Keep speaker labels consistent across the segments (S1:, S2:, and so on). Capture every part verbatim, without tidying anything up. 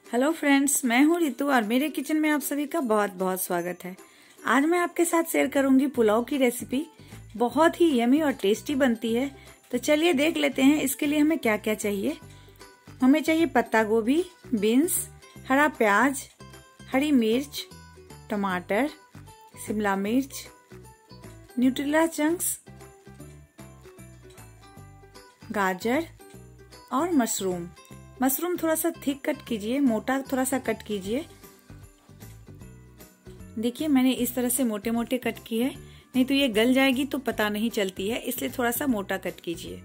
S1: Hello friends, मैं हूँ रितु और मेरे किचन में आप सभी का बहुत बहुत स्वागत है। आज मैं आपके साथ शेयर करूंगी पुलाव की रेसिपी। बहुत ही यमी और टेस्टी बनती है। तो चलिए देख लेते हैं इसके लिए हमें क्या क्या चाहिए। हमें चाहिए पत्ता गोभी, बीन्स, हरा प्याज, हरी मिर्च, टमाटर, शिमला मिर्च, न्यूट्रेला चंक्स, गाजर और मशरूम। मशरूम थोड़ा सा थिक कट कीजिए, मोटा थोड़ा सा कट कीजिए। देखिए मैंने इस तरह से मोटे मोटे कट की है, नहीं तो ये गल जाएगी तो पता नहीं चलती है, इसलिए थोड़ा सा मोटा कट कीजिए।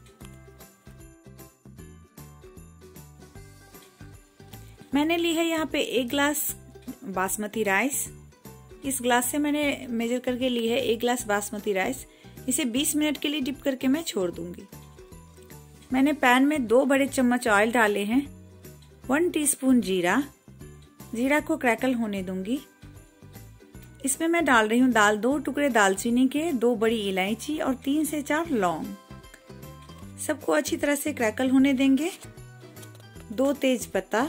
S1: मैंने ली है यहाँ पे एक ग्लास बासमती राइस। इस ग्लास से मैंने मेजर करके ली है एक ग्लास बासमती राइस। इसे बीस मिनट के लिए डिप करके मैं छोड़ दूंगी। मैंने पैन में दो बड़े चम्मच ऑयल डाले हैं। वन टीस्पून जीरा, जीरा को क्रैकल होने दूंगी। इसमें मैं डाल रही हूँ दाल दो टुकड़े दालचीनी के, दो बड़ी इलायची और तीन से चार लौंग। सबको अच्छी तरह से क्रैकल होने देंगे। दो तेज पत्ता,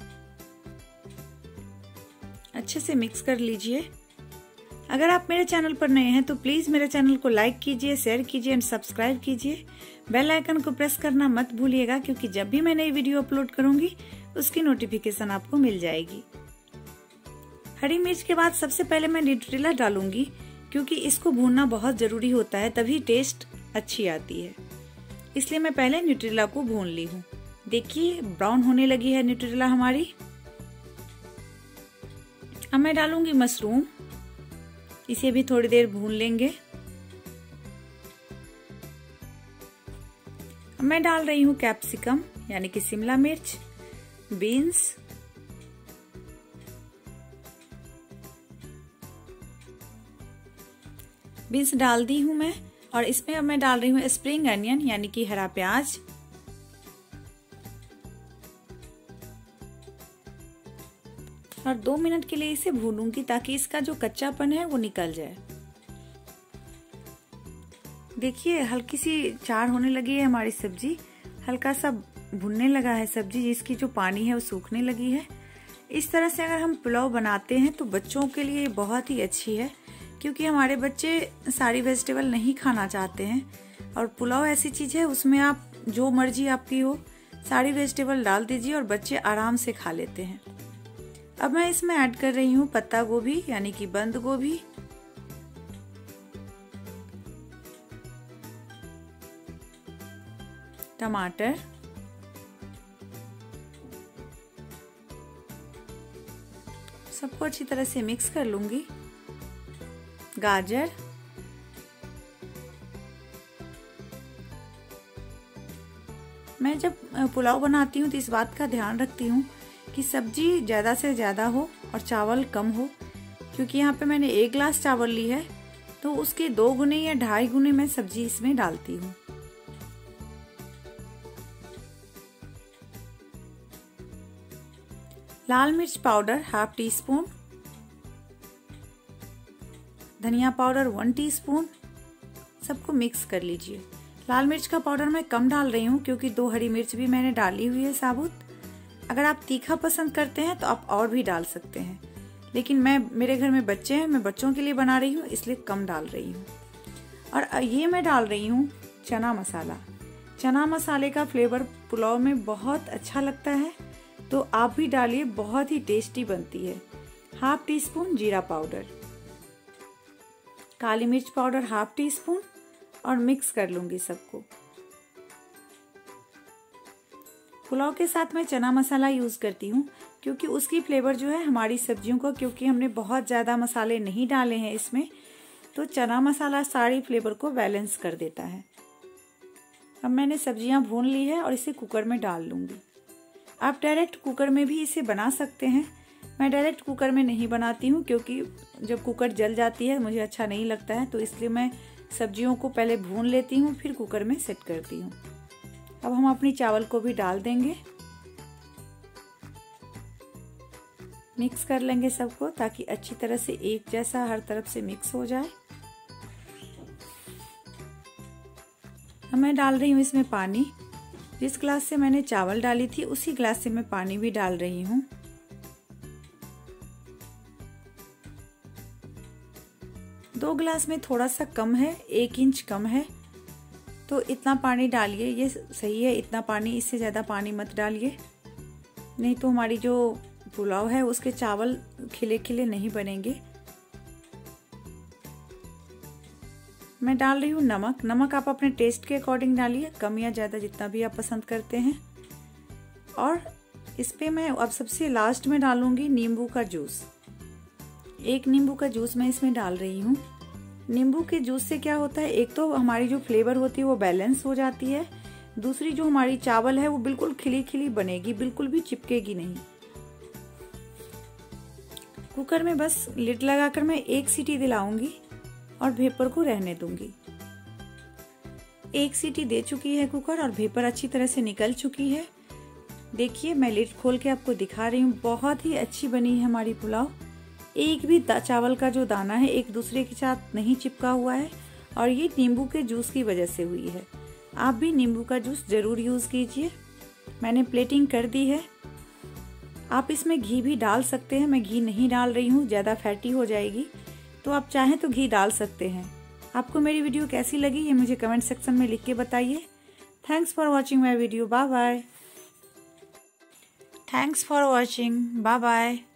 S1: अच्छे से मिक्स कर लीजिए। अगर आप मेरे चैनल पर नए हैं तो प्लीज मेरे चैनल को लाइक कीजिए, शेयर कीजिए एंड सब्सक्राइब कीजिए। बेल आइकन को प्रेस करना मत भूलिएगा, क्योंकि जब भी मैं नई वीडियो अपलोड करूंगी उसकी नोटिफिकेशन आपको मिल जाएगी। हरी मिर्च के बाद सबसे पहले मैं न्यूट्रेला डालूंगी, क्योंकि इसको भूनना बहुत जरूरी होता है, तभी टेस्ट अच्छी आती है। इसलिए मैं पहले न्यूट्रेला को भून ली हूँ। देखिए ब्राउन होने लगी है न्यूट्रेला हमारी। अब मैं डालूंगी मशरूम, इसे भी थोड़ी देर भून लेंगे। मैं डाल रही हूँ कैप्सिकम यानी कि शिमला मिर्च, बीन्स, बीन्स डाल दी हूँ मैं। और इसमें अब मैं डाल रही हूँ स्प्रिंग अनियन यानी कि हरा प्याज। और दो मिनट के लिए इसे भूनूंगी ताकि इसका जो कच्चापन है वो निकल जाए। देखिए हल्की सी चार होने लगी है हमारी सब्जी, हल्का सा भुनने लगा है सब्जी, जिसकी जो पानी है वो सूखने लगी है। इस तरह से अगर हम पुलाव बनाते हैं तो बच्चों के लिए बहुत ही अच्छी है, क्योंकि हमारे बच्चे सारी वेजिटेबल नहीं खाना चाहते हैं। और पुलाव ऐसी चीज है उसमें आप जो मर्जी आपकी हो सारी वेजिटेबल डाल दीजिए और बच्चे आराम से खा लेते हैं। अब मैं इसमें ऐड कर रही हूँ पत्ता गोभी यानी कि बंद गोभी, टमाटर, सबको अच्छी तरह से मिक्स कर लूंगी। गाजर, मैं जब पुलाव बनाती हूँ तो इस बात का ध्यान रखती हूँ कि सब्जी ज्यादा से ज्यादा हो और चावल कम हो, क्योंकि यहाँ पे मैंने एक ग्लास चावल ली है तो उसके दो गुने या ढाई गुने मैं सब्जी इसमें डालती हूँ। लाल मिर्च पाउडर हाफ टी स्पून, धनिया पाउडर वन टीस्पून, सबको मिक्स कर लीजिए। लाल मिर्च का पाउडर मैं कम डाल रही हूँ क्योंकि दो हरी मिर्च भी मैंने डाली हुई है साबुत। अगर आप तीखा पसंद करते हैं तो आप और भी डाल सकते हैं, लेकिन मैं मेरे घर में बच्चे हैं, मैं बच्चों के लिए बना रही हूँ इसलिए कम डाल रही हूँ। और ये मैं डाल रही हूँ चना मसाला। चना मसाले का फ्लेवर पुलाव में बहुत अच्छा लगता है, तो आप भी डालिए, बहुत ही टेस्टी बनती है। हाफ टी स्पून जीरा पाउडर, काली मिर्च पाउडर हाफ टी स्पून, और मिक्स कर लूंगी सबको। पुलाव के साथ मैं चना मसाला यूज करती हूँ क्योंकि उसकी फ्लेवर जो है हमारी सब्जियों को, क्योंकि हमने बहुत ज्यादा मसाले नहीं डाले हैं इसमें, तो चना मसाला सारी फ्लेवर को बैलेंस कर देता है। अब मैंने सब्जियां भून ली है और इसे कुकर में डाल लूंगी। आप डायरेक्ट कुकर में भी इसे बना सकते हैं। मैं डायरेक्ट कुकर में नहीं बनाती हूँ क्योंकि जब कुकर जल जाती है मुझे अच्छा नहीं लगता है, तो इसलिए मैं सब्जियों को पहले भून लेती हूँ फिर कुकर में सेट करती हूँ। अब हम अपनी चावल को भी डाल देंगे, मिक्स कर लेंगे सबको ताकि अच्छी तरह से एक जैसा हर तरफ से मिक्स हो जाए। अब मैं डाल रही हूँ इसमें पानी। जिस ग्लास से मैंने चावल डाली थी उसी ग्लास से मैं पानी भी डाल रही हूँ। दो ग्लास में थोड़ा सा कम है, एक इंच कम है, तो इतना पानी डालिए, ये सही है इतना पानी, इससे ज़्यादा पानी मत डालिए, नहीं तो हमारी जो पुलाव है उसके चावल खिले खिले नहीं बनेंगे। मैं डाल रही हूँ नमक। नमक आप अपने टेस्ट के अकॉर्डिंग डालिए, कम या ज़्यादा जितना भी आप पसंद करते हैं। और इस पे मैं अब सबसे लास्ट में डालूंगी नींबू का जूस। एक नींबू का जूस मैं इसमें डाल रही हूँ। नींबू के जूस से क्या होता है, एक तो हमारी जो फ्लेवर होती है वो बैलेंस हो जाती है, दूसरी जो हमारी चावल है वो बिल्कुल खिली खिली बनेगी, बिल्कुल भी चिपकेगी नहीं। कुकर में बस लिड लगाकर मैं एक सीटी दिलाऊंगी और भेपर को रहने दूंगी। एक सीटी दे चुकी है कुकर और भेपर अच्छी तरह से निकल चुकी है। देखिए मैं लिड खोल के आपको दिखा रही हूँ, बहुत ही अच्छी बनी है हमारी पुलाव। एक भी चावल का जो दाना है एक दूसरे के साथ नहीं चिपका हुआ है और ये नींबू के जूस की वजह से हुई है। आप भी नींबू का जूस जरूर यूज कीजिए। मैंने प्लेटिंग कर दी है। आप इसमें घी भी डाल सकते हैं, मैं घी नहीं डाल रही हूँ, ज़्यादा फैटी हो जाएगी, तो आप चाहें तो घी डाल सकते हैं। आपको मेरी वीडियो कैसी लगी ये मुझे कमेंट सेक्शन में लिख के बताइए। Thanks for watching my video. Bye bye. Thanks for watching. Bye bye.